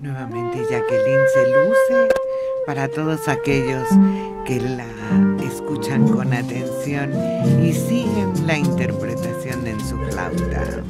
Nuevamente Jacqueline se luce para todos aquellos que la escuchan con atención y siguen la interpretación en su flauta.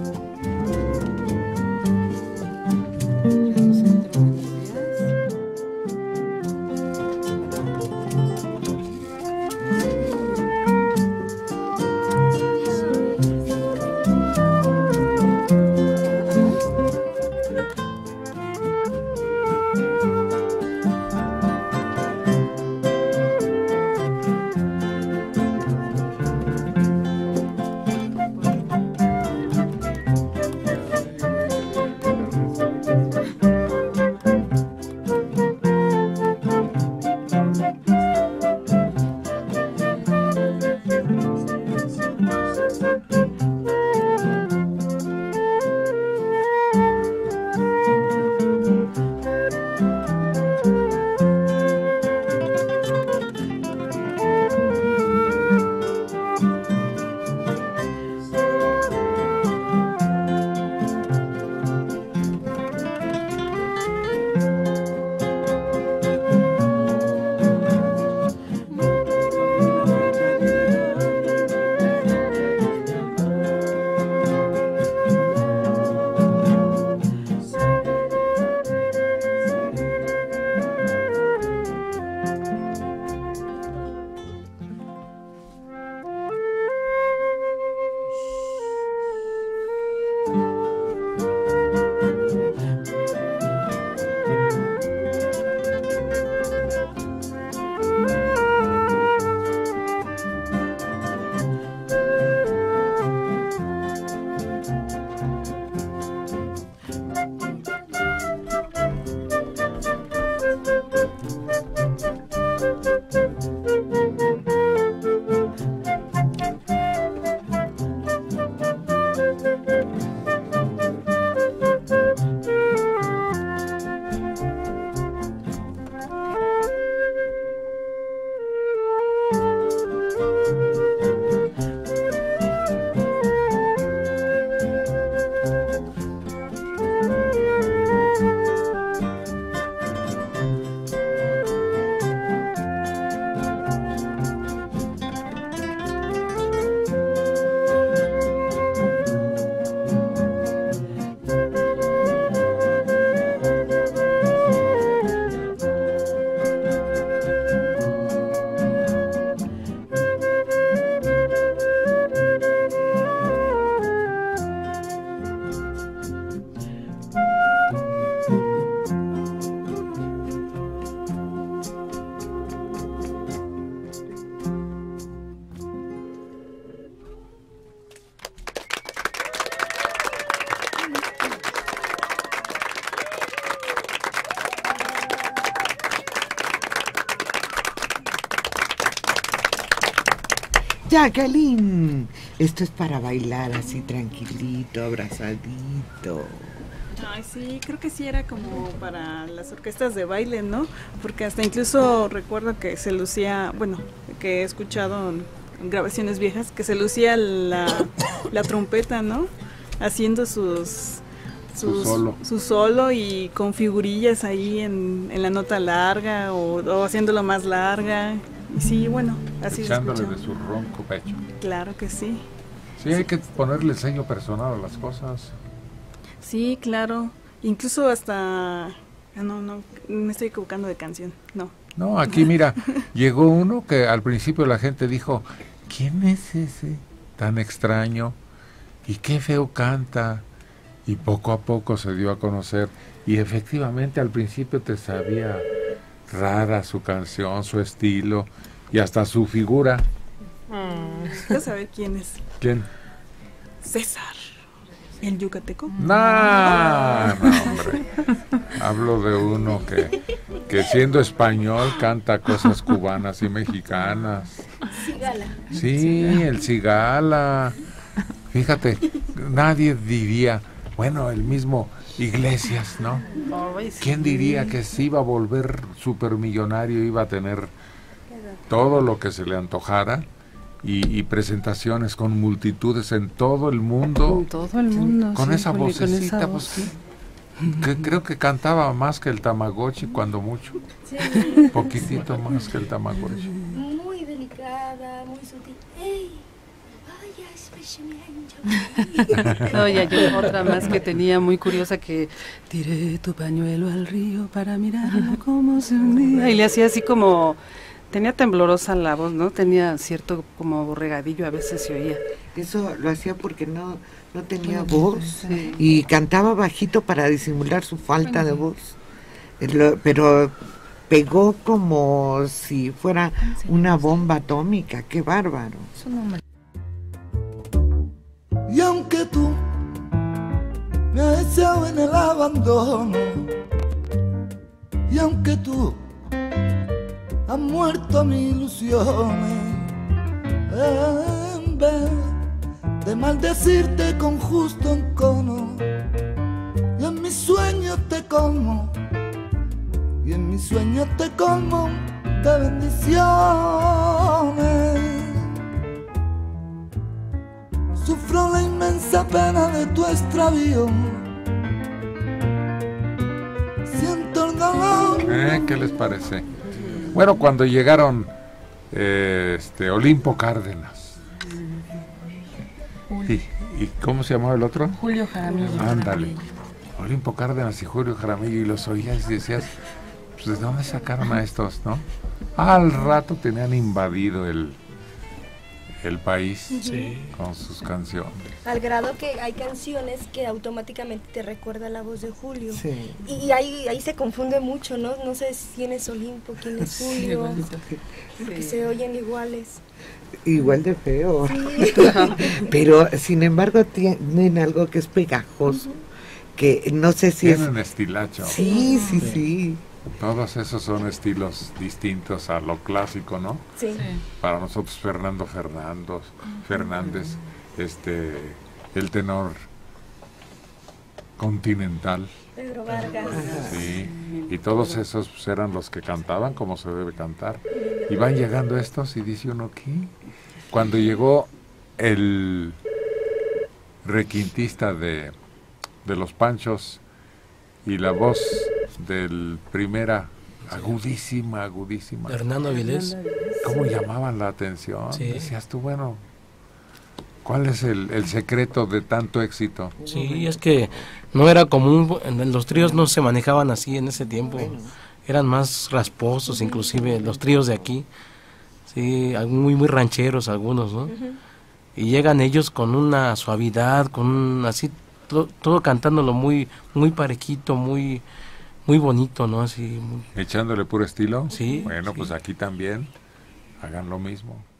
Jacqueline, esto es para bailar así tranquilito, abrazadito. Ay, sí, creo que sí era como para las orquestas de baile, ¿no? Porque hasta incluso recuerdo que se lucía, bueno, que he escuchado en grabaciones viejas, que se lucía la trompeta, ¿no? Haciendo su solo y con figurillas ahí en la nota larga o haciéndolo más larga. Y sí, bueno, así echándole de su ronco pecho. Claro que sí. Sí, hay que ponerle sello personal a las cosas. Sí, claro. Incluso hasta... No, me estoy equivocando de canción. No, aquí mira, llegó uno que al principio la gente dijo, ¿quién es ese tan extraño? Y qué feo canta. Y poco a poco se dio a conocer. Y efectivamente al principio te sabía rara su canción, su estilo y hasta su figura. ¿Quiero saber quién es? ¿Quién? César, el yucateco. No, hombre. Hablo de uno que siendo español canta cosas cubanas y mexicanas. Cigala. Sí, el Cigala. Fíjate, nadie diría, bueno, el mismo Iglesias, ¿no? ¿Quién diría que se iba a volver supermillonario, iba a tener todo lo que se le antojara y presentaciones con multitudes en todo el mundo? En todo el mundo. Con sí, esa vocecita, con esa pues sí. Creo que cantaba más que el Tamagotchi, cuando mucho. Sí. Poquitito más que el Tamagotchi. Muy delicada, muy sutil. ¡Ey! Vaya, No, ya yo otra más que tenía muy curiosa que tiré tu pañuelo al río para mirarlo cómo se hundía. Y le hacía así como, tenía temblorosa la voz, ¿no? Tenía cierto como regadillo, a veces se oía. Eso lo hacía porque no tenía voz, sí. Y cantaba bajito para disimular su falta de voz. Pero pegó como si fuera una bomba atómica. ¡Qué bárbaro! Y aunque tú me has echado en el abandono, y aunque tú has muerto mis ilusiones, en vez de maldecirte con justo encono, y en mis sueños te colmo, y en mis sueños te colmo de bendiciones. Sufro la inmensa pena de tu extravío, siento el dolor. ¿Qué les parece? Bueno, cuando llegaron Olimpo Cárdenas y ¿cómo se llamaba el otro? Julio Jaramillo. Ándale, Olimpo Cárdenas y Julio Jaramillo, y los oías y decías, pues ¿de dónde sacaron a estos, no? Al rato tenían invadido el país, sí, con sus canciones. Al grado que hay canciones que automáticamente te recuerda la voz de Julio. Sí. Y ahí se confunde mucho, ¿no? No sé quién es Olimpo, quién es Julio, porque se oyen iguales. Igual de feo. Sí. Pero sin embargo tienen algo que es pegajoso, que no sé si tienen estilacho. Sí. Todos esos son estilos distintos a lo clásico, ¿no? Sí. Para nosotros Fernando Fernández, el tenor continental. Pedro Vargas. Sí, y todos esos pues, eran los que cantaban como se debe cantar. Y van llegando estos y dice uno, ¿qué? Cuando llegó el requintista de los Panchos y la voz del primera, agudísima. Hernando Avilés. ¿Cómo llamaban la atención? Sí. Decías tú, bueno, ¿cuál es el secreto de tanto éxito? Sí, es que no era común, los tríos no se manejaban así en ese tiempo, eran más rasposos, inclusive los tríos de aquí, sí, muy rancheros algunos, ¿no? Y llegan ellos con una suavidad, así, todo cantándolo muy parejito, muy bonito, ¿no? Así. Echándole puro estilo. Sí. Bueno, sí. pues aquí también hagan lo mismo.